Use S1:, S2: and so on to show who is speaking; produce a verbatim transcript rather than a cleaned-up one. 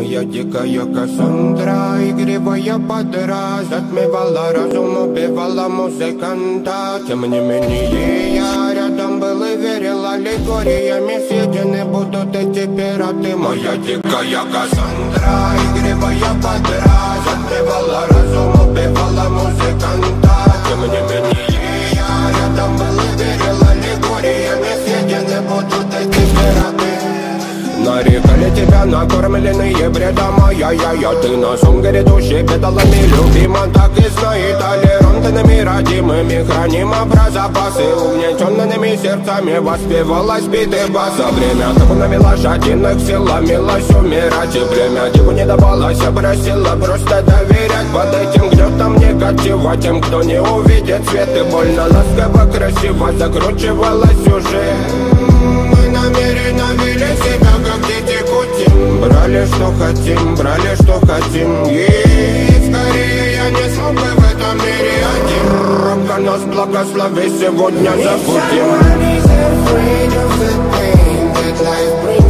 S1: Моя дикая Кассандра, игривая подра, затмевала разум, убивала музыканта. Тем не менее я рядом был и верил аллегориями. Съедены будут эти пираты. Моя дикая Кассандра, игривая подра, затмевала разум, убивала музыканта. Тем не менее я рядом был и верил аллегориями. Съедены будут эти пираты. Нарекали тебя накормленные бредом, ай-яй-яй, ты на сон грядущий педалами любима. Так и знай, толерантными родимыми храним про запасы. Угнетенными сердцами воспевалась биты баса. Время табунами лошадиных сила милась умирать. И время диву не давалась, просила просто доверять. Под этим гнетом негатива тем, кто не увидит свет. И больно ласково, красиво закручивалась уже. Мы намеренно вели себя как дети кутим. Брали что хотим, брали что хотим. И скорее я не смог бы в этом мире один. Рука нас благослови, сегодня забудем.